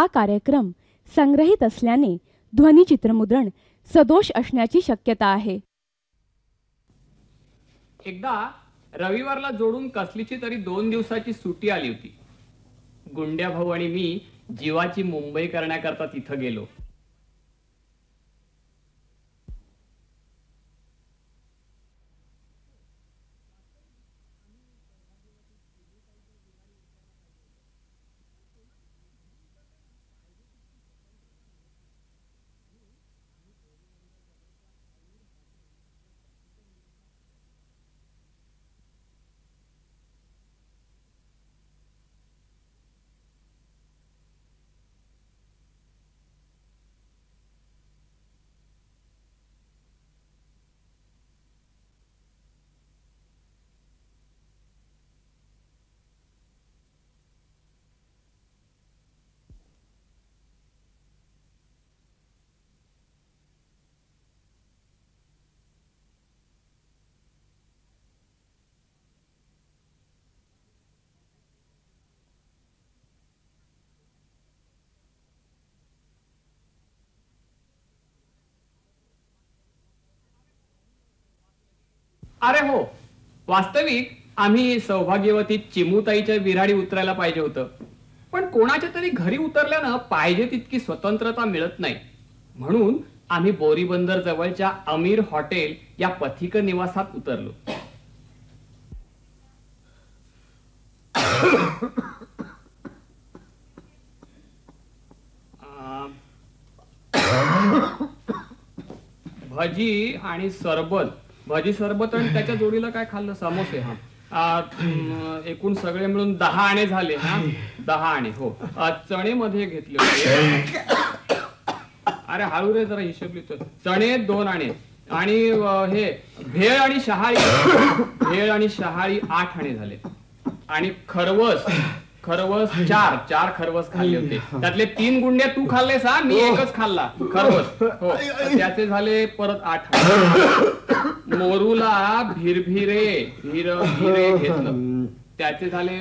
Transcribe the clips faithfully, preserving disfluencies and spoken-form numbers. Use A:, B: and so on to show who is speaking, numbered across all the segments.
A: कार्यक्रम संग्रहित असल्याने ध्वनिचित्रमुद्रण सदोष असण्याची शक्यता आहे.
B: एकदा रविवारला जोडून कसलीची तरी दोन दिवसाची सुट्टी आली होती. गुंड्याभाऊ आणि मी जीवाची मुंबई करण्याकरता तिथं गेलो. अरे हो, वास्तविक आम्ही सौभाग्यवती चिमुताईच्या विराडी उतरायला पाहिजे होतं, पण कोणाच्या तरी घरी उतरल्यानं पाहिजे तितकी स्वतंत्रता मिळत नाही. म्हणून आम्ही बोरीबंदर जवळच्या अमीर हॉटेल या पथिक निवासात उतरलो. भजी आणि सरबत, भजी सरबत आणि त्याच्या जोडीला काय खाल्लं, समोसे. हा एकूण सगळे मिळून दहा आणे झाले. हा दहा आणे. हो, चणे मध्ये घेतले होते. अरे हळू रे जरा हिशोब लिहितो. चणे दोन आणे आणि हे भेळ आणि शहाळी, भेळ आणि शहाळी आठ आणे झाले. आणि खरवस, खरवस चार चार खरवस खाल्ले होते. त्यातले तीन गुंड्या तू खाल्लेस, हा मी एकच खाल्ला खरवस. हो, त्याचे झाले परत आठ. मोरूला भिरभिरे भीर भिरे घेतलं, त्याचे झाले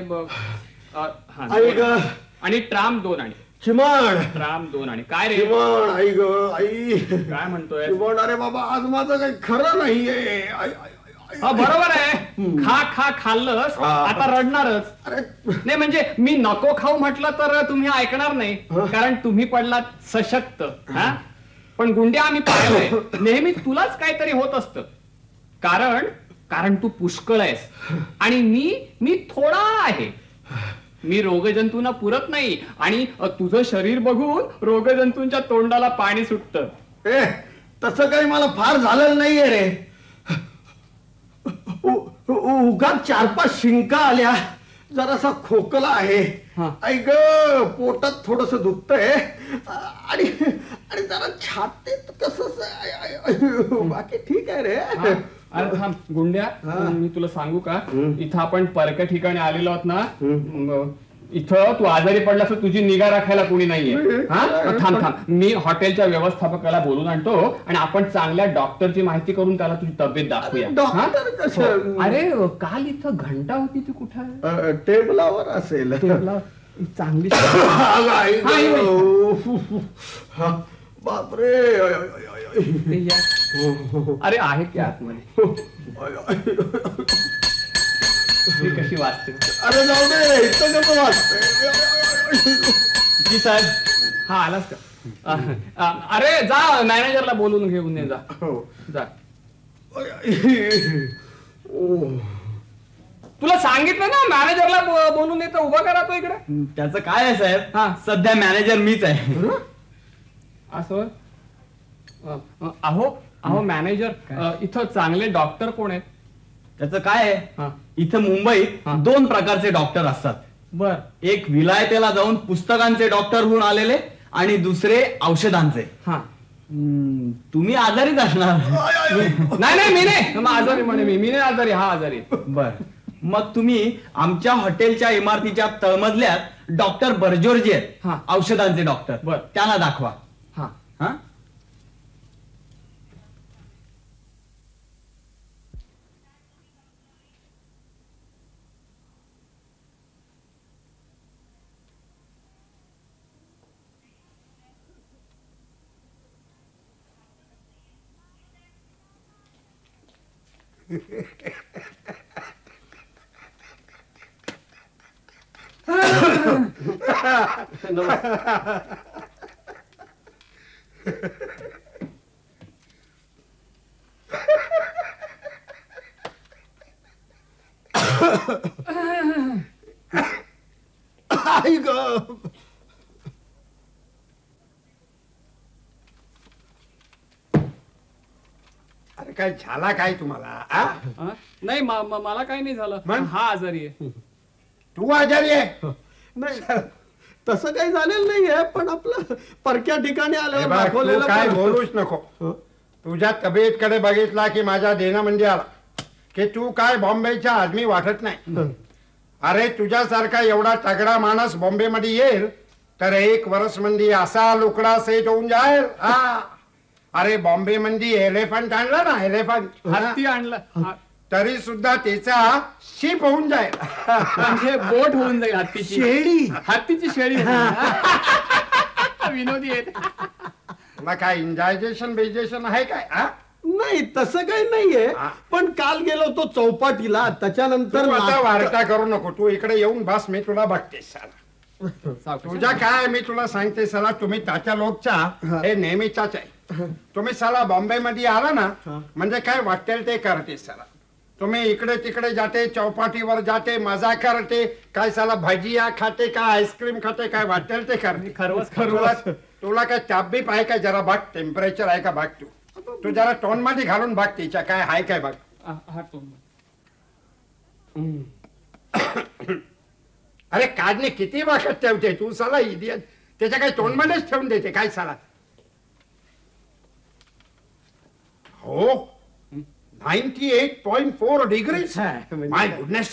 B: आणि ट्राम दोन आणि
C: चिमण
B: ट्राम दोन आणि काय रे
C: चिमण आई ग आई
B: काय म्हणतोय
C: चिमण? अरे बाबा आज माझं काही खरं नाहीये.
B: बरोबर आहे, खा खा खाल्लंस आता रडणारच. नाही म्हणजे मी नको खाऊ म्हटलं तर तुम्ही ऐकणार नाही, कारण तुम्ही पडलात सशक्त. हा पण गुंड्या आम्ही पाहिलंय नेहमी तुलाच काहीतरी होत असतं, कारण कारण तू पुष्कळ आहेस आणि मी मी थोडा आहे. मी रोगजंतूंना पुरत नाही आणि तुझं शरीर बघून रोगजंतूंच्या तोंडाला पाणी सुटतं.
C: ए तसं काही मला फार झालेलं नाहीये रे. उगाच चार पाच शिंका आल्या, जरासा खोकला आहे. आई ग पोटात थोडस दुखतंय आणि आणि जरा छातीत कसं, बाकी ठीक आहे रे.
B: अरे थांब गुंड्या, मी तुला सांगू का, इथं आपण परक्या ठिकाणी आलेलो आहोत ना, इथं तू आजारी पडलास तर तुझी निगा राखायला कोणी नाहीये. हा थांब थांब, मी हॉटेलच्या व्यवस्थापकाला बोलून आणतो आणि आपण चांगल्या डॉक्टरची माहिती करून त्याला तुझी तब्येत दाखवूया. अरे काल इथं घंटा होती, ती कुठे?
C: टेबलावर असेल.
B: चांगली
C: बापरे.
B: अरे आहे की आतमध्ये. कशी वाचते?
C: अरे जाऊ दे, इतकं कसं वाचते?
B: जी साहेब. हा आलास का? अरे जा मॅनेजरला बोलून घेऊन ये, जा जा. तुला सांगितलं ना मॅनेजरला बोलून येतं, उभा करा तो इकडे.
D: त्याचं काय आहे साहेब? हा सध्या मॅनेजर मीच आहे.
B: असं? अहो अहो मॅनेजर, इथं चांगले डॉक्टर कोण आहेत?
D: त्याचं काय आहे, इथं मुंबईत दोन प्रकारचे डॉक्टर असतात.
B: बर.
D: एक विलायतेला जाऊन पुस्तकांचे डॉक्टर होऊन आलेले आणि दुसरे औषधांचे.
B: हा
D: तुम्ही आजारीच असणार.
B: नाही नाही मी नाही आजारी, म्हणे मी मी नाही आजारी, हा आजारी.
D: बर, मग तुम्ही आमच्या हॉटेलच्या इमारतीच्या तळमजल्यात डॉक्टर बर्जोरजी आहेत, औषधांचे डॉक्टर.
B: बर,
D: त्यांना दाखवा.
B: हा
D: हा
C: आई ग अरे काय झाला काय तुम्हाला आ?
B: हा? नाही मा- मा- मला काही नाही झालं
C: मग?
B: हा आजारी आहे.
C: तू आजारी आहे
E: नाही तसं काही झालेलं नाहीये, पण आपलं परक्या ठिकाणी
C: हे
E: आल्यावर
C: बघ, तू
E: दाखवलेलं
C: काय
E: बरं.
C: बोलूच नको. तुझ्या तब्येतकडे बघितला की माझा देणं म्हणजे आला की तू काय बॉम्बेच्या आदमी वाटत नाही. अरे तुझ्यासारखा एवढा तगडा माणूस बॉम्बे मध्ये येईल तर एक वर्ष मध्ये असा लुकडा सेट होऊन जाईल. हा अरे बॉम्बे मध्ये एलिफंट आणला ना एलिफंट
B: हत्ती आणला हा,
C: तरी सुद्धा त्याचा शिप होऊन जाईल.
B: म्हणजे बोट होऊन जाईल हत्तीची
E: शेळी
B: हत्तीची शेळी होऊन जाईल. विनोदी आहे.
C: तुला काय इंजायजेशन बेजेशन आहे काय हा?
E: नाही तसं काही नाहीये,
C: हा.
E: पण काल गेलो तो चौपाटीला त्याच्यानंतर
C: तू आता
E: नाटक-
C: वार्ता करू नको. तू इकडे येऊन बस, मी तुला बघते साला.
B: सावकाश.
C: तुझ्या काय मी तुला सांगते साला, तुम्ही ताच्या लोकचा हे नेहमीचाच आहे. तुम्ही साला बॉम्बे मध्ये आला ना म्हणजे काय वाटेल ते करते साला. तुम्ही इकडे तिकडे जाते, चौपाटीवर जाते, मजा करते, काय साला भजिया खाते का आईस्क्रीम खाते, काय वाटेल ते करते.
B: खरवस
C: तुला
B: खरवस
C: तुला काय तापबीप आहे का जरा बघ, टेम्परेचर आहे का बघ. तू तू जरा टोन मध्ये घालून बघ तिच्या काय आहे काय बघ.
B: हा, हा तो.
C: अरे काढणे किती वाकत ठेवते तू साला इडियट. त्याच्या काय तोंड मध्येच ठेवून देते काय साला. हो ninety eight point four degrees my goodness.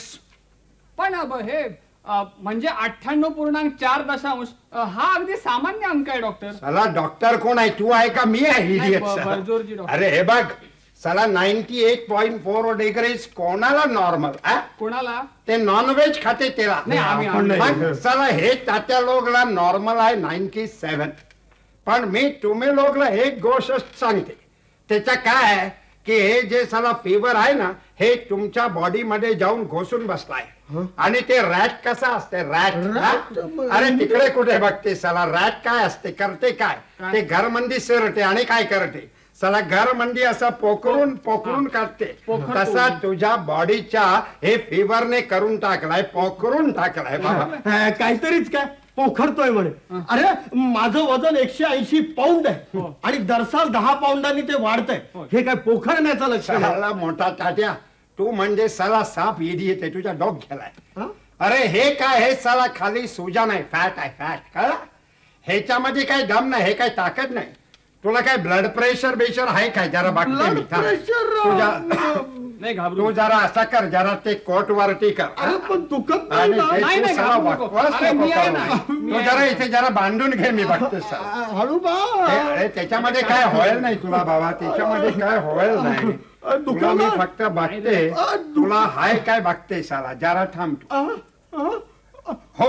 B: पण अब हे अ, म्हणजे अठ्ठ्याण्णव पूर्णांक चार दशांश अ, हा अगदी सामान्य अंक आहे डॉक्टर.
C: साला डॉक्टर कोण आहे, तू आहे का मी आहे
B: नाही,
C: इडियट.
B: ब- बर्जोरजी डॉक्टर.
C: अरे हे बघ साला ninety eight point four degrees कोणाला नॉर्मल.
B: कोणाला
C: ते नॉनव्हेज खाते त्याला.
B: नाही, आम्ही-
C: आपण
B: आम्ही
C: मग साला हे तात्या लोकला नॉर्मल आहे नाईन्टी सेवन. पण मी तुम्ही लोकला एक गोष्ट सांगते, त्याच्या काय आहे की हे जे साला फिवर आहे ना हे तुमच्या बॉडी मध्ये जाऊन घोसून बसलाय. आणि ते रॅट कसा असते रॅट. अरे तिकडे कुठे बघते साला रॅट काय असते, करते काय, ते घर मंदी शिरते आणि काय करते साला घर मंदी असं पोकरून पोकरून काढते. तसा तुझ्या बॉडीच्या हे फिवरने करून टाकलाय, पोकरून टाकलाय बाबा.
E: हा, काहीतरीच काय पोखरतोय म्हणे. अरे माझं वजन एकशे ऐंशी पाऊंड आहे आणि दरसाल दहा पाऊंडांनी ते वाढतंय. हे काय पोखरण्याचं लक्षण आहे?
C: साला मोठा ताट्या, तू म्हणजे साला साप ईडी येते तुझ्या डोक्याला.
E: हा?
C: अरे हे काय, हे साला खाली सुजा नाही, फॅट आहे फॅट. कळला, ह्याच्यामध्ये काय दम नाही, हे काय ताकद नाही. तुला काय ब्लड प्रेशर बेशर आहे काय जरा बघते मी.
E: ब्लड प्रेशर
C: तुझ्या
B: नाही घाबरू
C: तू जरा असा कर, जरा ते कोट वरती कर.
E: अरे पण दुखत नाही
C: आणि
E: ना.
C: ते
B: नाही,
C: तू
B: नाही,
C: साला
B: घाबरू नको.
C: वकवास
B: अरे,
C: नको
B: मी आहे
C: करू.
B: ना, मी
C: तू
B: आहे
C: जरा
B: ना.
C: इथे जरा बांधून घे, मी बघते साला.
E: आ, हळू बा.
C: हे, अरे त्याच्यामध्ये काय होईल नाही तुला बाबा, त्याच्यामध्ये काय होईल नाही.
E: अ, दुखा
C: तुला मी
E: ना.
C: फक्त बघते,
E: अ, दुखा.
C: तुला हाय काय बघते साला, जरा थांब तू.
E: आ, आ,
C: हो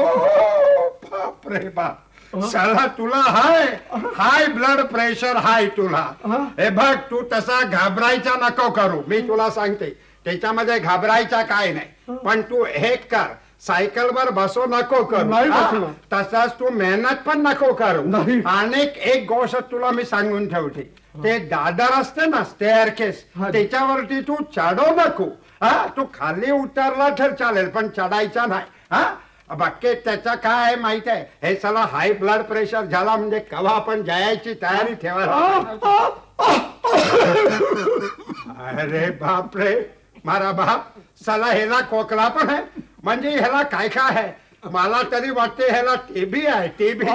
C: बाप रे बाप. साला तुला हाय हाय ब्लड प्रेशर हाय तुला. हे बघ तू तसा घाबरायचा नको करू, मी तुला सांगते त्याच्यामध्ये घाबरायचा काय नाही. पण तू हे कर, सायकल वर बसो नको करू.
E: नाही
C: हा?
E: बसणार.
C: तसाच तू मेहनत पण नको करू.
E: नाही.
C: आणि एक गोष्ट तुला मी सांगून ठेवते, ते दादर असते ना स्टेअरकेस,
E: हा.
C: त्याच्यावरती तू चढू नको. हा तू खाली उतरला तर चालेल पण चढायचा नाही. हा बाकी त्याचा काय आहे माहित आहे, हे साला हाय ब्लड प्रेशर झाला म्हणजे कवा आपण जायची तयारी ठेवायला. अरे बाप रे मारा बाप, साला ह्याला खोकला पण आहे म्हणजे ह्याला काय काय आहे. मला तरी वाटते ह्याला टीबी आहे, टीबी.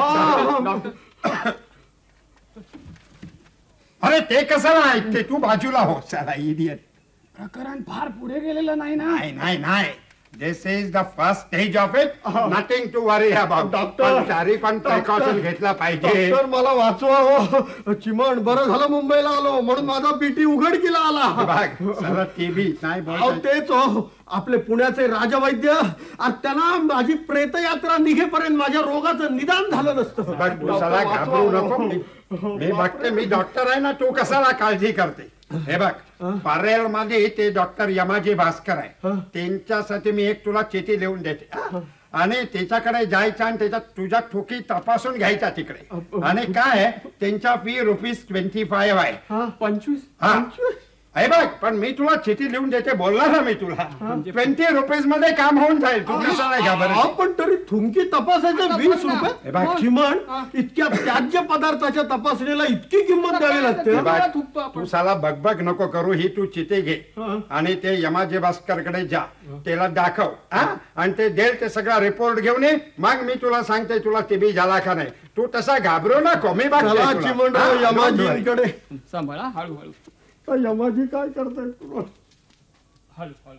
C: अरे ते कसं ऐकते तू, बाजूला हो साला इडियट.
B: प्रकरण फार पुढे गेलेलं नाही ना.
C: नाही नाही नाही, this is the first stage of it, nothing to worry about.
E: Doctor,
C: तरी पण प्रिकॉशन घेतला पाहिजे.
E: डॉक्टर मला वाचवा हो. चिमण, बरं झालं मुंबईला आलो म्हणून माझा बीटी उघडकीला आला.
C: बघ साला टीबी नाही
E: अहो,
C: बोलत.
E: तेच हो, आपले पुण्याचे राजवैद्य आज त्यांना माझी प्रेतयात्रा निघेपर्यंत माझ्या रोगाचं निदान झालं नसतं.
C: बघ तू साला घाबरू नको. मी मी बघते, मी डॉक्टर आहे ना, तू कशाला काळजी करते.
F: हे बघ, परेल मध्ये ते डॉक्टर यमाजी भास्कर आहे, त्यांच्यासाठी मी एक तुला चिठी लिहून देते आणि त्याच्याकडे जायचं आणि त्याच्यात तुझ्या ठोकी तपासून घ्यायच्या तिकडे. आणि काय त्यांच्या फी रुपीज ट्वेंटी फाईव्ह आहे.
B: पंचवीस
F: हा हे बघ, पण मी तुला चिठी लिहून देते बोलला ना मी तुला, ट्वेंटी रुपीज मध्ये काम होऊन जाईल. तू कसं नाही घाबरत?
E: पण तरी थुंकी तपासायचे वीस रुपये चिमण, इतक्या त्याज्य पदार्थाच्या तपासणीला इतकी किंमत द्यावी लागते.
F: तू साला बगबग नको करू, ही तू चिठी घे आणि ते यमाजी भास्कर कडे जा, त्याला दाखव आणि ते देईल ते सगळा रिपोर्ट घेऊन ये. मग मी तुला सांगते तुला टीबी झाला का नाही. तू तसा घाबरू नको, मी बघ
E: चिमणराव यमाजीकडे.
B: सांभाळा, हळूहळू.
E: यमाजी काय करताय तुला?
B: हळू हळू.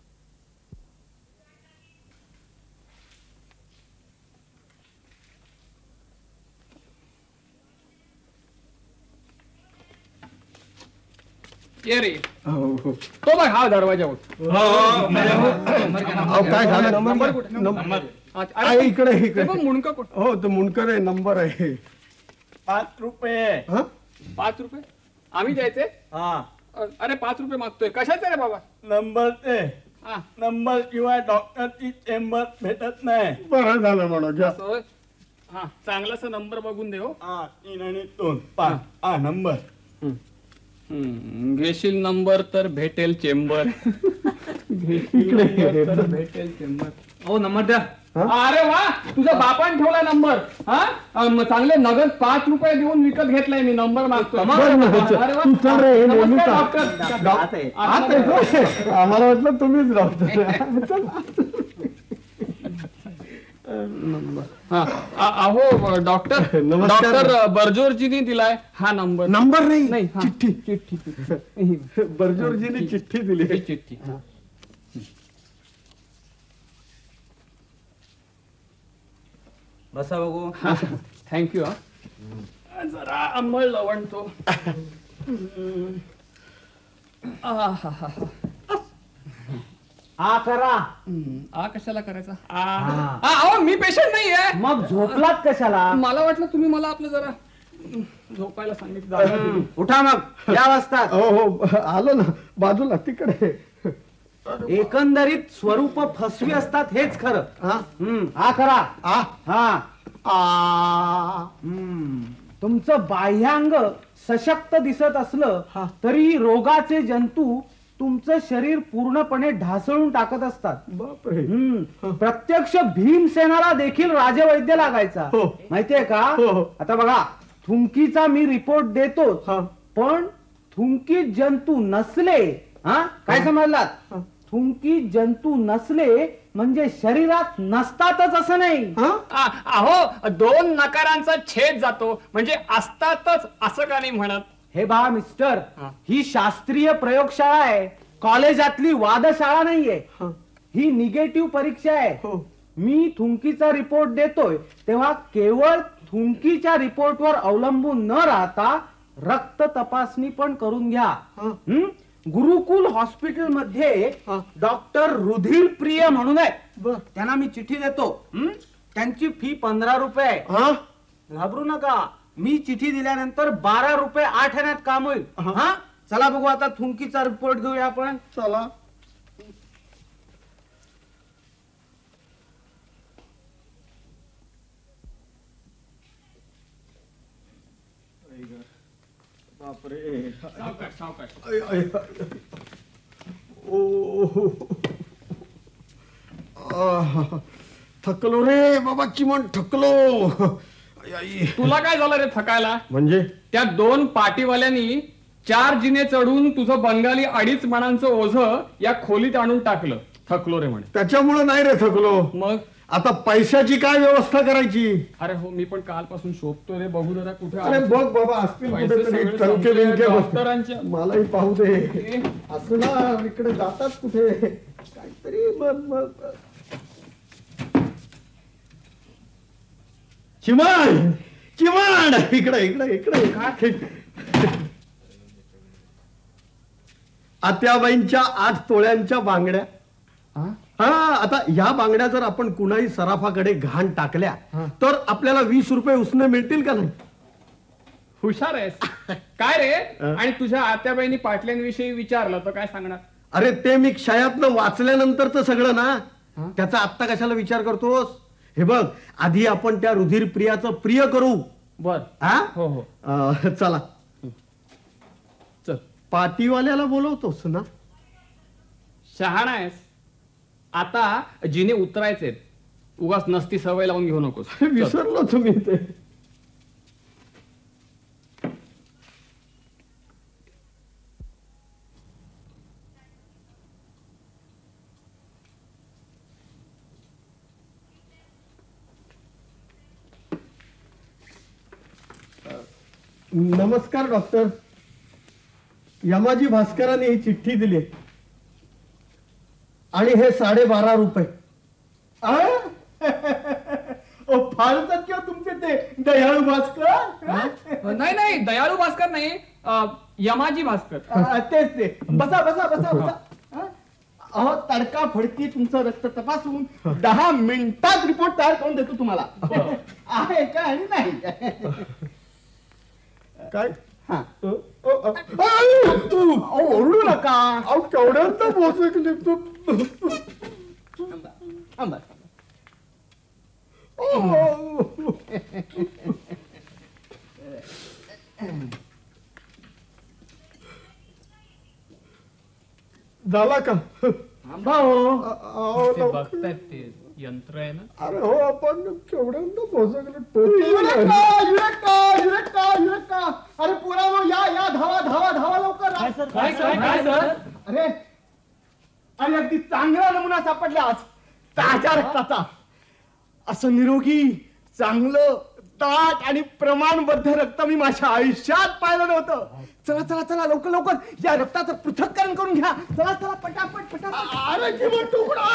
B: ये रे, तो बघ हा दरवाजा होत.
E: काय झालं? नंबर कुठे? इकडे इकडे
B: मुंडका कुठे?
E: हो तो मुंडकर आहे, नंबर आहे.
D: पाच रुपये.
B: पाच रुपये आम्ही द्यायचे?
D: हा.
B: अरे पाच रुपये मागतोय, कशाचे रे बाबा?
D: नंबर ते नंबर शिवाय डॉक्टरची चेंबर भेटत नाही.
E: बरं झालं म्हणा.
B: हा चांगलासा नंबर बघून दे. हो
D: तीन आणि दोन पाच. हा नंबर
B: घेशील नंबर तर भेटेल चेंबर. घेशील नंबर तर भेटेल चेंबर. हो नंबर द्या. अरे वा, तुझा बापान ठेवला नंबर. हा चांगले नगद पाच रुपये देऊन विकत घेतलाय मी. नंबर मागतो.
E: आम्हाला वाटलं तुम्हीच राहतो.
B: अहो डॉक्टर, डॉक्टर बर्जोरजीनी दिलाय हा नंबर.
E: नंबर नाही
B: नाही,
E: चिठ्ठी.
B: चिठ्ठी
E: बर्जोरजीने चिठ्ठी दिली.
B: चिठ्ठी.
D: बसा बघू.
B: थँक्यू. जरा अंमळ लवणतो.
G: आ करा.
B: आ कशाला करायचा? अहो मी पेशंट नाहीये.
G: मग झोपलात कशाला?
B: मला वाटलं तुम्ही मला आपलं जरा झोपायला सांगितलं.
G: उठा मग या वाजता.
E: हो हो आलो ना बाजूला तिकडे.
G: एकंदरीत स्वरूप फसवी असतात हेच खरं. आ करा.
E: आ
G: हा. तुमचं बाह्यांग सशक्त दिसत असलं तरी रोगाचे जंतू तुमचं शरीर पूर्णपणे ढासळून टाकत असतात.
E: बापरे.
G: प्रत्यक्ष भीमसेनाला देखील राजवैद्य लागायचा. माहितीये का? आता बघा, थुंकीचा मी रिपोर्ट देतो, पण थुंकी जंतू नसले, हा काय समजलात? थुंकी जंतू नसले म्हणजे शरीरात नसतातच असं नाही.
B: अहो दोन नकारांचा छेद जातो म्हणजे असतातच असं का नाही म्हणत?
G: हे बा मिस्टर, ही शास्त्रीय प्रयोगशाळा आहे, कॉलेजातली वादशाळा नाहीये. ही निगेटिव्ह परीक्षा आहे. मी थुंकीचा रिपोर्ट देतोय तेव्हा केवळ थुंकीच्या रिपोर्टवर अवलंबून न राहता रक्त तपासणी पण करून घ्या. गुरुकुल हॉस्पिटल मध्ये डॉक्टर रुधिर प्रिय म्हणून आहे, त्यांना मी चिठ्ठी देतो. त्यांची फी पंधरा रुपये आहे. घाबरू नका, मी चिठ्ठी दिल्यानंतर बारा रुपये आठ आण्यात काम होईल. हा चला बघू आता थुंकीचा रिपोर्ट घेऊया आपण.
E: चला. बापरे.
B: सावकाश सावकाश.
E: ओ थकलो रे बाबा चिमण, थकलो.
B: तुला काय झालं रे थकायला?
E: म्हणजे
B: त्या दोन पाटीवाल्यांनी चार जिने चढून तुझं बंगाली अडीच मणांचं ओझ या खोलीत आणून टाकलं. थकलो रे म्हणे.
E: त्याच्यामुळे नाही रे थकलो.
B: मग
E: आता पैशाची काय व्यवस्था करायची?
B: अरे हो, मी पण कालपासून शोधतोय रे. बघू जरा कुठे.
E: अरे बघ बाबा, असतील कुठेतरी टंके बिंके डॉक्टरांच्या. मलाही पाहू दे. असं ना इकडे जातात कुठे काहीतरी. चिमण चिमण इकडे इकडे इकडे. आत्याबाईंच्या आठ तोळ्यांच्या बांगड्या. हा आता या बांगड्या जर आपण कुणाही सराफाकडे घाण टाकल्या तर आपल्याला वीस रुपये उसने मिळतील का नाही?
B: हुशार आहेस. काय रे? आणि तुझ्या आत्याबाईंनी पाटल्यांविषयी विचारलं तर काय सांगणार?
E: अरे ते मी क्षयातनं वाचल्यानंतरच सगळं ना, त्याचा आत्ता कशाला विचार करतोस? हे बघ, आधी आपण त्या रुधिर प्रियाचं प्रिय करू.
B: बर.
E: हा
B: हो हो
E: अं, चला
B: चल.
E: पाटीवाल्याला बोलवतोस ना?
B: शहाणा आहेस. आता जिने उतरायचे उगाच नसती सवय लावून घेऊ नकोस.
E: विसरलो तुम्ही ते. नमस्कार डॉक्टर. यमाजी भास्करांनी ही चिठ्ठी दिली आणि हे साडेबारा रुपये. फारच किंवा तुमचे ते दयाळू भास्कर.
B: नाही नाही दयाळू भास्कर नाही, अं, यमाजी भास्कर.
E: तेच ते. बसा बसा बसा बसा. अहो तडका फडकी तुमचं रक्त तपासून दहा मिनिटात रिपोर्ट तयार करून देतो तुम्हाला. आहे का आणि नाही काय? हा ओरडू नका. अहो केवढ्यांत पोचकले तू. झाला का?
B: बघतायत ते यंत्र आहे ना.
E: अरे हो आपण केवढ्यांदा पोचकले. अरे पुरा या या धावा धावा धावा लवकर. अरे अरे अगदी चांगला नमुना सापडला आज ताज्या रक्ताचा. असं निरोगी चांगलं ताट आणि प्रमाणबद्ध रक्त मी माझ्या आयुष्यात पाहिलं नव्हतं. चला चला चला लवकर लवकर या रक्ताचं पृथक्करण करून घ्या. चला चला पटापट पटापट. अरे जीवन तुकडा.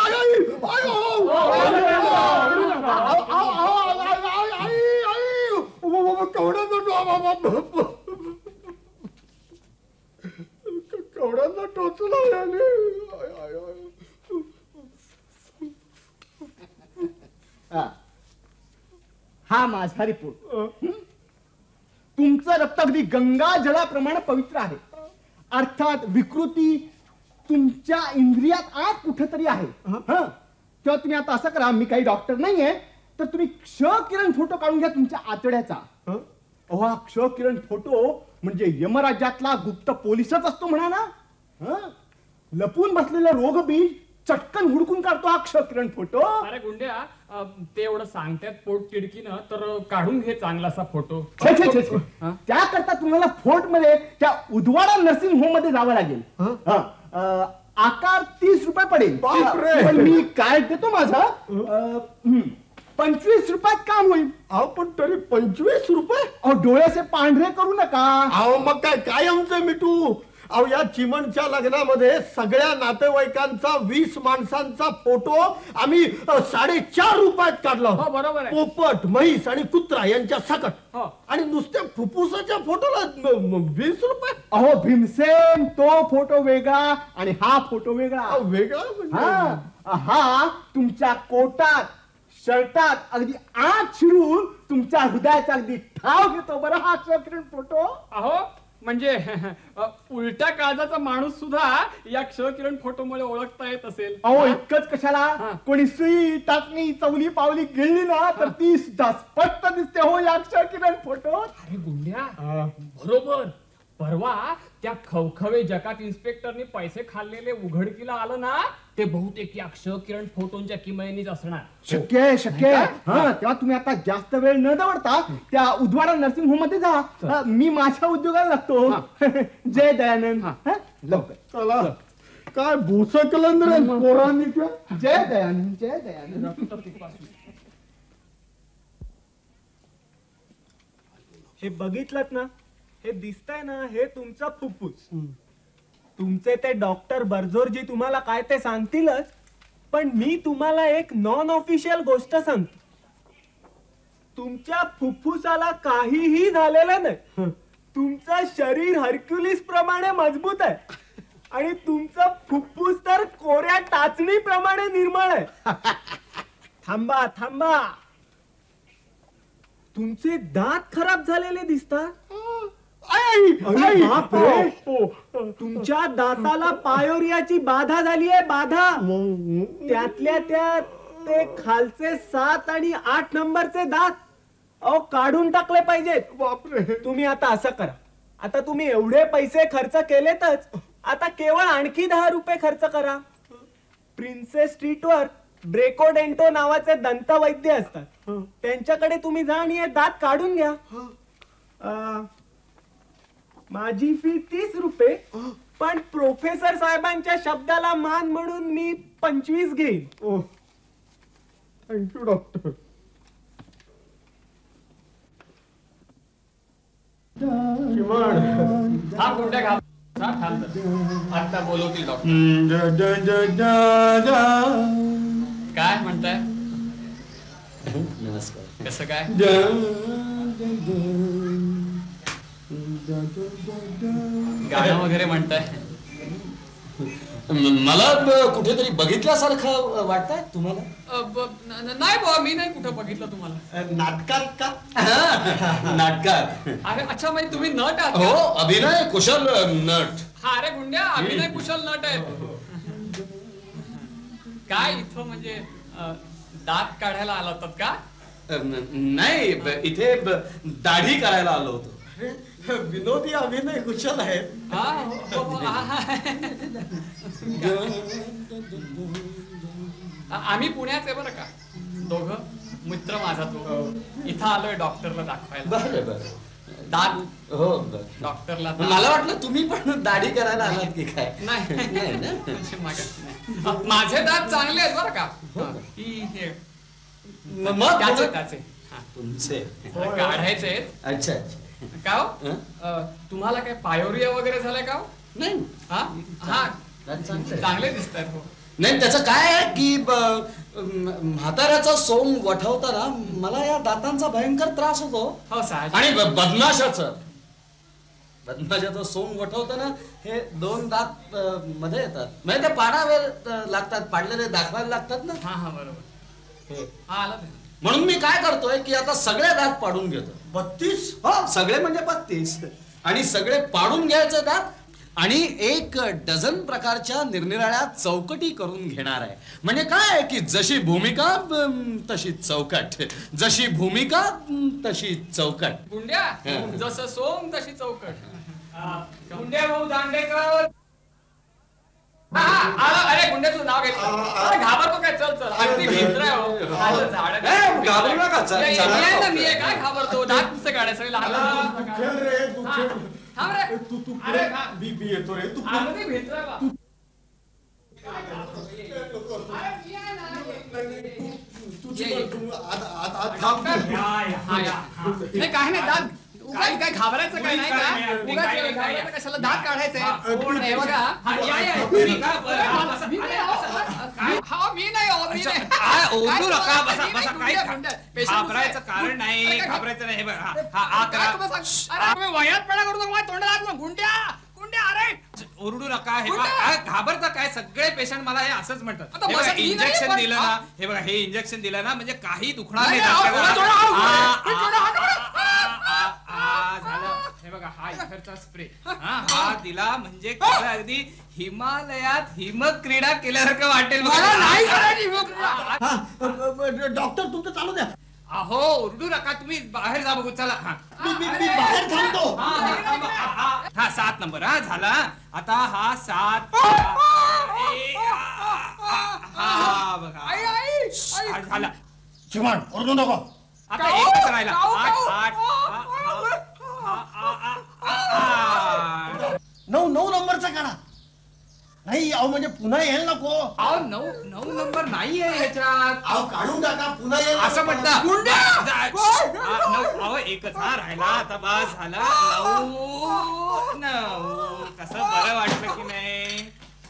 E: केवढ्यांदा टोचला. हा माझा रिपोर्ट. तुमचं रक्त अगदी गंगा जलाप्रमाणे पवित्र आहे. अर्थात विकृती तुमच्या इंद्रियात आत कुठेतरी आहे. तेव्हा तुम्ही आता असं करा, मी काही डॉक्टर नाहीये, तर तुम्ही क्ष किरण फोटो काढून घ्या तुमच्या आतड्याचा. अहो हा क्ष किरण फोटो म्हणजे यमराज्यातला गुप्त पोलिसच असतो म्हणा ना. लपून बसलेलं रोगबीज चटकन हुडकून काढतो हा क्ष किरण फोटो.
B: अरे गुंड्या, ते एवढं सांगतात पोट तिडकीनं, तर काढून घे चांगलासा फोटो.
E: त्याकरता तुम्हाला फोर्ट मध्ये त्या उदवाडा नर्सिंग होम मध्ये जावं लागेल. आकार तीस रुपये पडेल. पण मी काय देतो माझा पंचवीस रुपयात काम होईल. अहो पण तरी पंचवीस रुपये. अहो डोळ्याचे पांढरे करू नका. अहो मग काय काय आमचं मिठू. अहो या चिमणच्या लग्नामध्ये सगळ्या नातेवाईकांचा वीस माणसांचा फोटो आम्ही साडेचार रुपयात काढला.
B: बरोबर आहे.
E: पोपट म्हैस आणि कुत्रा यांच्या सकट. आणि नुसत्या फुफ्फुसाच्या फोटोला वीस रुपये. अहो भीमसेन तो फोटो वेगळा आणि हा फोटो वेगळा. वेगळा हा तुमच्या कोटात शर्टात अगदी आत शिरून तुमच्या हृदयाचा अगदी ठाव घेतो बरं हा क्षकिरण फोटो.
B: अहो म्हणजे उलट्या काळजाचा माणूस सुद्धा या क्ष किरण फोटो मुळे ओळखता येत असेल.
E: अहो इतकंच कशाला, कोणी सुई टाचणी चवली पावली गिळली ना तर ती सुद्धा स्पष्ट दिसते हो या क्ष किरण फोटो.
B: अरे गुंड्या बरोबर. परवा त्या खवखवे जकात इन्स्पेक्टरनी पैसे खाल्लेले उघडकीला आलं ना, ते बहुतेक या क्ष किरण फोटोंच्या किमयनीच असणार.
E: शक्य आहे शक्य आहे. हा तेव्हा तुम्ही आता जास्त वेळ न दवडता त्या उदवाडा नर्सिंग होम मध्ये जा. मी माझ्या उद्योगाला लागतो. जय दयानंद. लवकर चला. काय भूसकलन रे पोरांनी. जय दयानंद जय दयानंद.
G: हे बघितलं ना, हे दिसतंय ना, हे तुमचा फुफ्फुस. तुमचे ते डॉक्टर बर्जोरजी तुम्हाला काय ते सांगतीलच, पण मी तुम्हाला एक नॉन ऑफिशियल गोष्ट सांगतो. तुमच्या फुफ्फुसाला काहीही झालेलं नाही. तुमचं शरीर हरक्युलिस प्रमाणे मजबूत आहे आणि तुमचं फुफ्फुस तर कोऱ्या टाचणी प्रमाणे निर्मळ आहे. थांबा थांबा. तुमचे दात खराब झालेले दिसतात.
E: अरे बापरे.
G: तुमच्या दाताला पायोरियाची बाधा झाली आहे, बाधा. त्यातल्या त्यात ते खालचे सात आणि आठ नंबरचे दात अहो काढून टाकले पाहिजेत.
E: बापरे.
G: तुम्ही आता असं करा, आता तुम्ही एवढे पैसे खर्च केलेतच, आता केवळ आणखी दहा रुपये खर्च करा. प्रिन्सेस स्ट्रीटवर ब्रेकोडेंटो नावाचे दंतवैद्य असतात, त्यांच्याकडे तुम्ही जा आणि हे दात काढून घ्या. अं, माझी फी तीस रुपये, पण प्रोफेसर साहेबांच्या शब्दाला मान म्हणून मी पंचवीस घेईन.
E: ओ थँक्यू डॉक्टर.
B: हा गुंड्या घाब आता बोलवतील डॉक्टर. काय म्हणताय?
H: नमस्कार.
B: कसं काय? गाणं वगैरे म्हणताय?
H: मला कुठेतरी बघितल्यासारखं वाटतंय तुम्हाला?
B: नाही बाबा, मी नाही कुठं बघितलं तुम्हाला.
H: नाटकात का? नाटकात.
B: अरे अच्छा, म्हणजे तुम्ही नट आहात?
H: हो, अभिनय कुशल नट.
B: हा अरे गुंड्या, अभिनय कुशल नट आहेत. काय इथं म्हणजे दात काढायला आला होतात का?
H: नाही, इथे दाढी करायला आलो होतो. विनोदी अभिनय कुशल आहे.
B: आम्ही पुण्याचे बरं का, दोघं मित्र माझा तो. इथं आलोय डॉक्टरला दाखवायला.
H: बरं बरं.
B: दात.
H: हो
B: डॉक्टरला.
H: मला वाटलं तुम्ही पण दाढी करायला आलात की काय.
B: नाही, माझे दात चांगले आहेत बरं का.
H: मग
B: त्याचे
H: तुमचे
B: काढायचे.
H: अच्छा अच्छा.
B: का हो? तुम्हाला काय पायोरिया वगैरे झालाय का?
H: नाही.
B: हा हा चांगले दिसत आहेत. हो
H: नाही, त्याचं काय आहे की म्हाताऱ्याचा सोंग वठवताना मला या दातांचा भयंकर त्रास होतो.
B: हो साहजिक.
H: आणि बदमाशाचं बदमाशाचं सोंग वठवताना हे दोन दात मध्ये येतात, म्हणजे ते पाडावे लागतात, पाडलेले दाखवायला लागतात ना.
B: हा हा बरोबर. हा आला.
H: म्हणून मी काय करतोय की आता सगळे दात पाडून घेतो. बत्तीस हो, सगळे म्हणजे बत्तीस. आणि सगळे पाडून घ्यायचे दात आणि एक डझन प्रकारच्या निरनिराळ्या चौकटी करून घेणार आहे. म्हणजे काय की जशी भूमिका तशी चौकट, जशी भूमिका तशी चौकट.
B: गुंड्या जसं सोंग तशी चौकट. गुंड्या भाऊ दांडेकर. अरे गुंड्या तुझं नाव घेतलं, घाबरतो काय? चल चल, अगदी भिंत्र आहे.
H: घाबरू नका.
B: मी काय घाबरतो? दात नुसतं काढायचं लहान.
E: येतो रे तू.
B: काही नाही, दात काही काय घाबरायचं काय नाही का? कशाला दात काढायचंय? बघा हा मी नाही
I: ओरडू नका. बसा बसा. काही घाबरायचं कारण नाही, घाबरायचं नाही.
B: वयात पडा करू नका तोंडाला. गुंड्या गुंड्या अरे
I: ओरडू नका. हे बघा घाबरता काय, सगळे पेशंट मला हे असंच म्हणतात. इंजेक्शन दिलं ना, हे बघा हे इंजेक्शन दिलं ना म्हणजे काही दुखणार नाही. झालं. हे बघा हा इथरचा स्प्रे हा दिला म्हणजे अगदी हिमालयात हिमक्रीडा केल्यासारखं वाटेल.
C: डॉक्टर तुमचं चालू द्या.
I: अहो ओरडू नका, तुम्ही बाहेर जा बघू. चला. हा
C: बाहेर थांबतो.
I: हा सात नंबर हा झाला. आता हा सात हा बघा झाला.
C: चिमण ओरडू नको.
I: आता एकच राहिला. आठ आठ
C: नऊ नऊ नंबरचा काढा. नाही अहो म्हणजे पुन्हा येईल नको.
I: अहो नऊ नऊ नंबर नाहीये ह्याच्यात.
C: अहो काढून टाका, पुन्हा येईल
I: असं म्हणता. अहो एकच हा राहिला. आता बस झाला. नऊ नऊ कसं बरं वाटलं की नाही?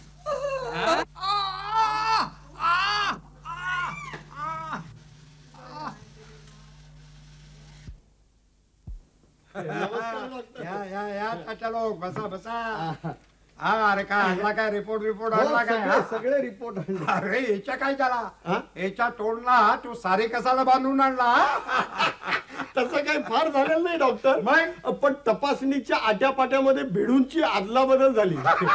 F: या या या तात्या लोक बसा बसा. हा अरे काय आणला काय? रिपोर्ट रिपोर्ट आणला काय?
E: सगळे रिपोर्ट आणले.
F: अरे याच्या काय झाला? याच्या तोंडला तू सारी कसाला बांधून आणला?
C: तसं काही फार झालेलं नाही डॉक्टर. मग पण तपासणीच्या आट्यापाट्यामध्ये भिडूंची आदला बदल झाली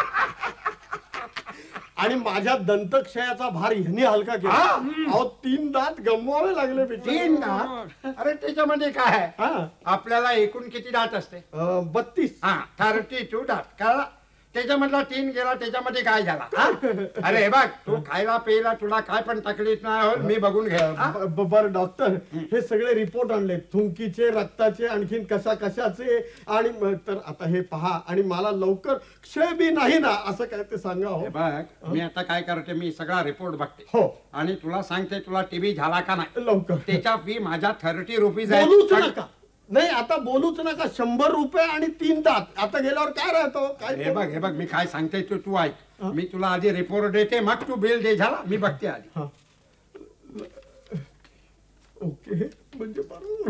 C: आणि माझ्या दंतक्षयाचा भार ह्यांनी हलका केला. अहो तीन दात गमवावे लागले.
F: तीन दात? अरे त्याच्यामध्ये काय आहे? आपल्याला एकूण किती दात असते?
C: बत्तीस.
F: हा थर्टी टू दात. कळला? त्याच्यामधला तीन गेला, त्याच्यामध्ये काय झाला? अरे हे बघ, तू खायला प्यायला तुला काय पण तकलीफ नाही, मी बघून घ्या.
C: बरं डॉक्टर, हे सगळे रिपोर्ट आणले, थुंकीचे, रक्ताचे, आणखीन कशा कशाचे, आणि तर आता हे पहा, आणि मला लवकर क्षय बी नाही ना असं काय ते सांगा. हो
F: बघ, मी आता काय करते, मी सगळा रिपोर्ट बघते.
C: हो.
F: आणि तुला सांगते, तुला टीबी झाला का नाही
C: लवकर.
F: त्याच्या फी माझ्या थर्टी रुपीज आहे.
C: बोलूच नका. नाही आता बोलूच नका. शंभर रुपये आणि तीन दात. आता गेल्यावर काय राहतो? काय?
F: हे बघ हे बघ मी काय सांगते तू तू ऐक. मी तुला आधी रिपोर्ट देते, मग तू बिल दे. झाला? मी बघते आधी.
C: ओके म्हणजे बरोबर.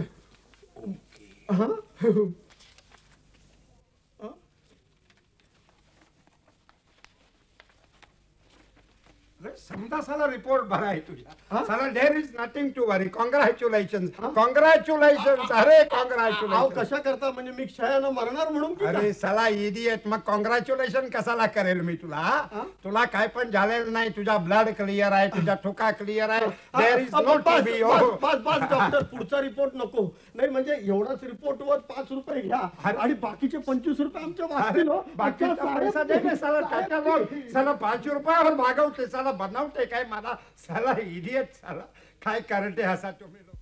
F: समजा साला रिपोर्ट भरा आहे तुझ्या. साला there is nothing to worry. Congratulation congratulation. अरे कॉंग्रॅच्युलेशन.
C: कशा करता? म्हणजे मी क्षयानं मरणार म्हणून?
F: अरे साला इडियट, मग कॉंग्रॅच्युलेशन कशाला करेल मी तुला? तुला काय पण झालेलं नाही. तुझा ब्लड क्लिअर आहे, तुझा ठोका क्लिअर आहे. There is no TB.
C: बस बस डॉक्टर, पुढचा रिपोर्ट नको. नाही म्हणजे एवढाच रिपोर्ट वर पाच रुपये घ्या आणि बाकीचे पंचवीस रुपये आमच्या वाचतील.
F: बाकीचा पैसा दे ना साला. टाटा बघ साला पाच रुपयावर भागवते साला. बनवते काय मला साला इडियट. साला काय करते असा तुम्ही लोक.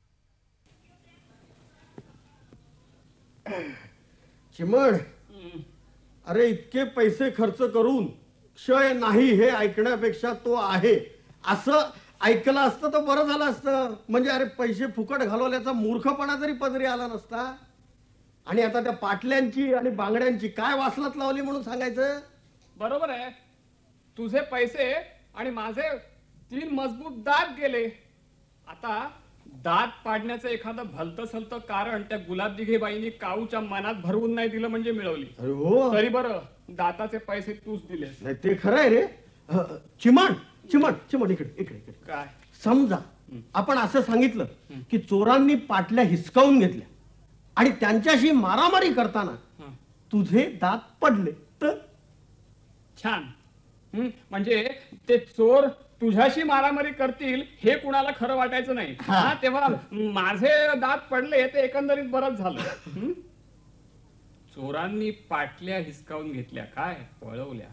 C: चिमण, अरे इतके पैसे खर्च करून क्षय नाही हे ऐकण्यापेक्षा तो आहे असं ऐकलं असतं तर बरं झालं असतं. म्हणजे अरे पैसे फुकट घालवल्याचा मूर्खपणा जरी पदरी आला नसता. आणि आता त्या पाटल्यांची आणि बांगड्यांची काय वासलात लावली म्हणून सांगायचं?
B: बरोबर आहे. तुझे पैसे आणि माझे तीन मजबूत दात गेले. आता दात पाडण्याचं एखादं भलतं सलतं कारण त्या गुलाबदिघेबाईंनी काऊच्या मनात भरवून नाही दिलं म्हणजे मिळवली.
C: हो.
B: तरी बरं, दाताचे पैसे तूच दिलेस.
C: नाही ते खरं आहे रे. चिमण चिमण चिमण इकडे इकडे इकडे.
B: काय?
C: समजा आपण असं सांगितलं की चोरांनी पाटल्या हिसकावून घेतल्या आणि त्यांच्याशी मारामारी करताना तुझे दात पडले तर?
B: छान. म्हणजे ते चोर तुझ्याशी मारामारी करतील हे कुणाला खरं वाटायचं नाही. हा, तेव्हा माझे दात पडले ते एकंदरीत बरंच झालं. चोरांनी पाटल्या हिसकावून घेतल्या, काय पळवल्या.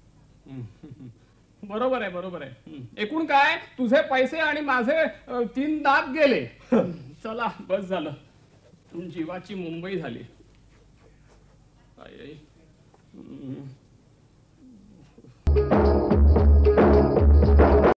B: बरोबर आहे बरोबर आहे. एकूण काय, तुझे पैसे आणि माझे तीन दात गेले. चला बस झालं. जीवाची मुंबई झाली.